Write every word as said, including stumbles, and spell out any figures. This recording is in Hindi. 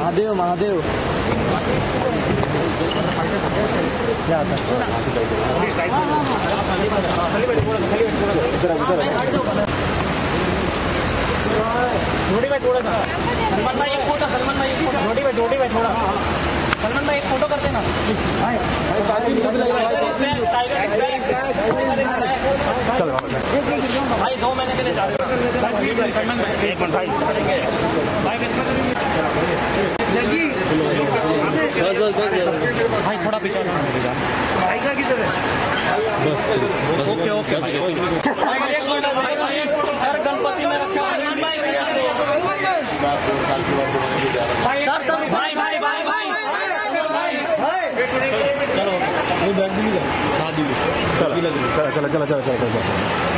महादेव महादेव क्या आता जोड़ी भाई थोड़ा सा सलमान भाई एक फोटो सलमान भाई एक फोटो जोड़ी भाई जोड़ी भाई थोड़ा सलमान भाई एक फोटो करते ना भाई दो महीने के लिए जा रहे हो सलमान भाई एक मिनट भाई जल्दी भाई थोड़ा पीछे आएगा किधर है ओके ओके भाई सर गणपति में रखा भाई सर सर भाई भाई भाई भाई चलो चलो चलो चलो चलो चलो चलो